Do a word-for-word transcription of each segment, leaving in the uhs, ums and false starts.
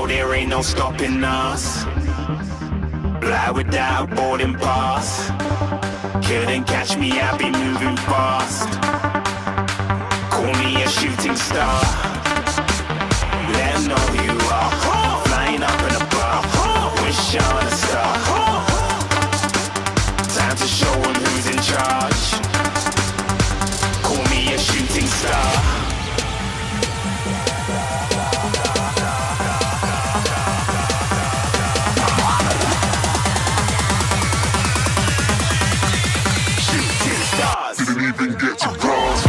there ain't no stopping us. Fly without boarding pass. Couldn't catch me, I be moving fast. Call me a shooting star. Let 'em know who you are. Flying up in a bar. Wish on a star. Time to show 'em who's in charge. Call me a shooting star. Didn't even get to cross.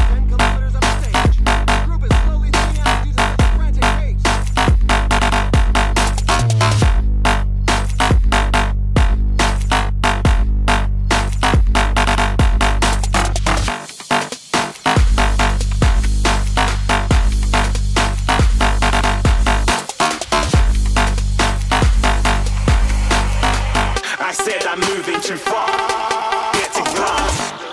I said I'm moving too far. Get to glass.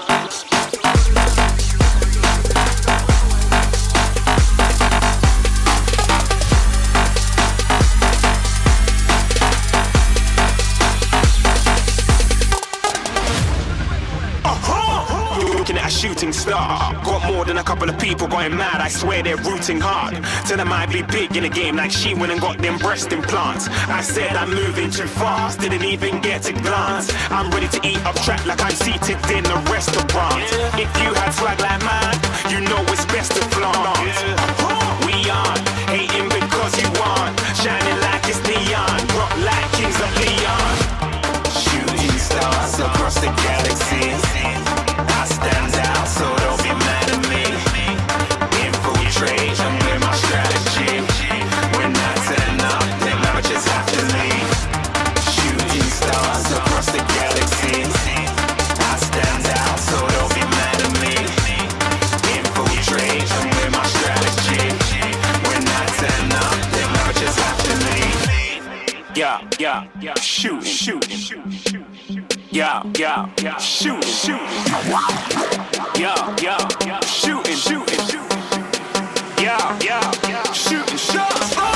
Looking at a shooting star. Got more than a couple of people going mad. I swear they're rooting hard. Tell them I'd be big in the game like she went and got them breast implants. I said I'm moving too fast. Didn't even get to glance. I'm ready to eat up track like I'm seated in a restaurant. If you had swag like mine, you know it's best to flaunt. We aren't hating because you aren't. Shining like it's neon. Rock like kings of Leon. Shooting stars across the galaxy. I stand out, so don't be mad at me. Infiltrate, I'm with my strategy. When I turn up, then I just have to leave. Shooting stars across the galaxy. I stand out, so don't be mad at me. Infiltrate, I'm with my strategy. When I turn up, then I just have to leave. Yeah, yeah, yeah, shoot, shoot, shoot, shoot. Yeah, yeah, yeah, shooting, shooting. Yeah, yeah, yeah, shooting, shooting, shooting. Yeah, yeah, yeah, shooting shots. Uh.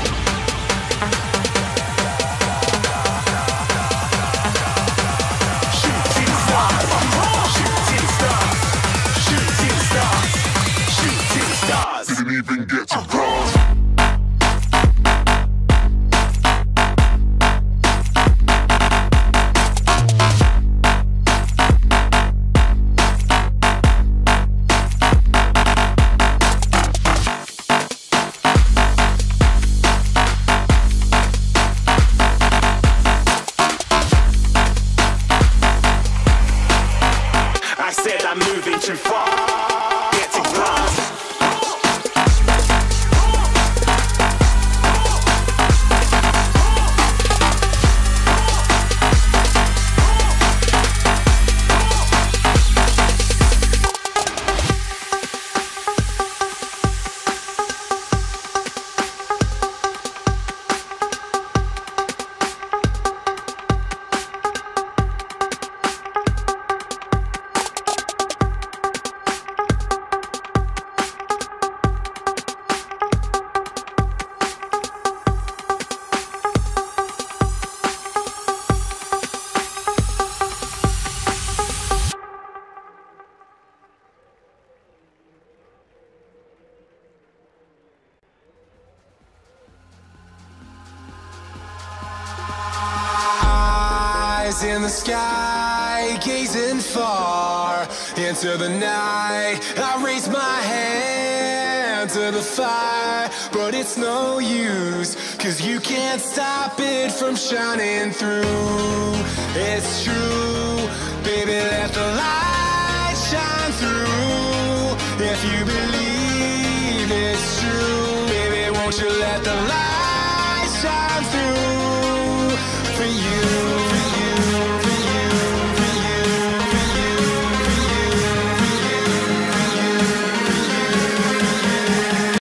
Shooting stars, shooting stars, shooting stars, shooting stars. Didn't even get to cross. I said I'm moving too far. Get to glass. In the sky, gazing far into the night, I raise my hand to the fire, but it's no use, cause you can't stop it from shining through. It's true, baby, let the light shine through. If you believe it's true, baby, won't you let the light shine through for you?